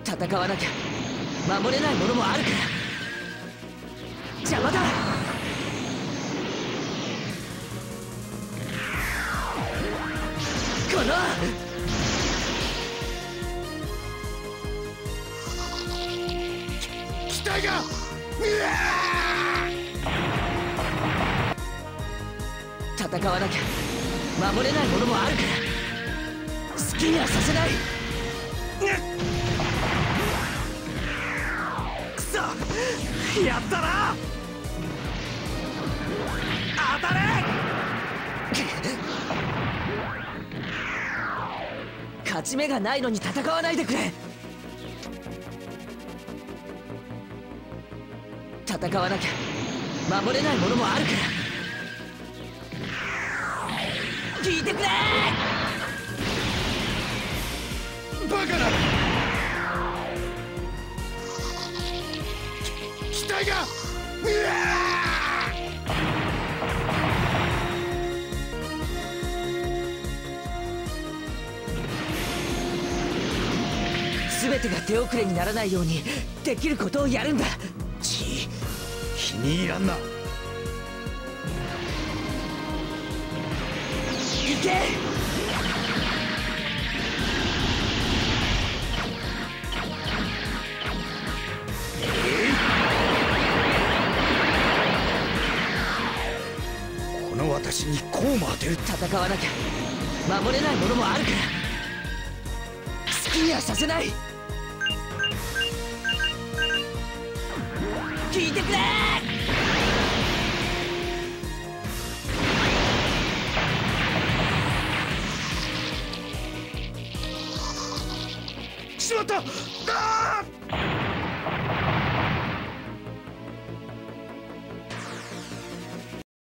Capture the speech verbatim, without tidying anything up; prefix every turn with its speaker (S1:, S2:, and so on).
S1: 戦わなきゃ守れないものもあるから邪魔だ。この
S2: 機体がうわ
S1: 戦わなきゃ守れないものもあるから好きにはさせない。
S2: くそやったな。当たれ。
S1: 勝ち目がないのに戦わないでくれ。戦わなきゃ守れないものもあるから聞いてくれ。
S2: バカな。機体がうわ
S1: 全てが手遅れにならないようにできることをやるんだ。
S2: ち気に入らんな。
S1: 行け。
S2: この私にこうも当てる。
S1: 戦わなきゃ守れないものもあるから好きにはさせない。聞いてくれ。
S2: しまった。あー